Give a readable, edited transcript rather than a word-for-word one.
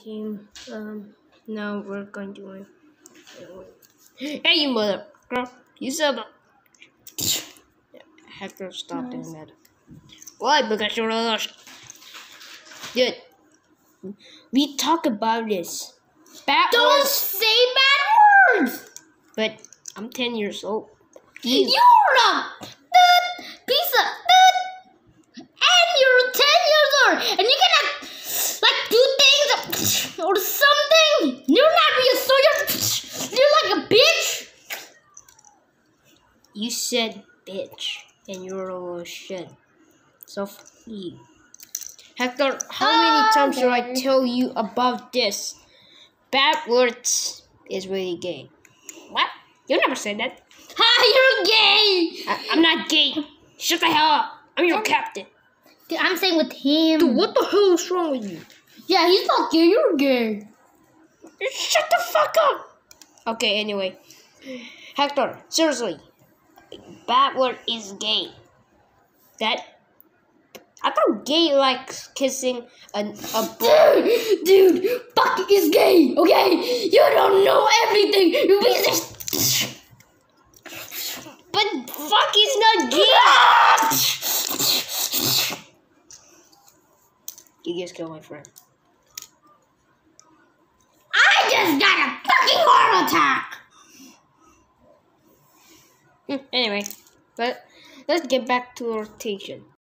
Team. Now we're going to. Hey, you mother girl! You said. Hector, stop doing that. Why? Because you're lost. Dude, we talk about this. Don't say bad words! But I'm 10 years old. You're a piece of and you're 10 years old and you cannot do things or something. You're not real, so you're like a bitch. You said bitch and you're a little shit. So you. Hector, how many times should I tell you about this? Bad words is really gay. What? You never said that. You're gay! I'm not gay. Shut the hell up. I'm your captain. Dude, I'm saying with him. Dude, what the hell is wrong with you? Yeah, he's not gay. You're gay. Shut the fuck up. Okay, anyway. Hector, seriously. Bad word is gay. I thought gay like kissing a Dude, fuck is gay, okay? You don't know everything. You piece of But fuck is not gay. You just killed my friend. I just got a fucking heart attack. Anyway, let's get back to rotation.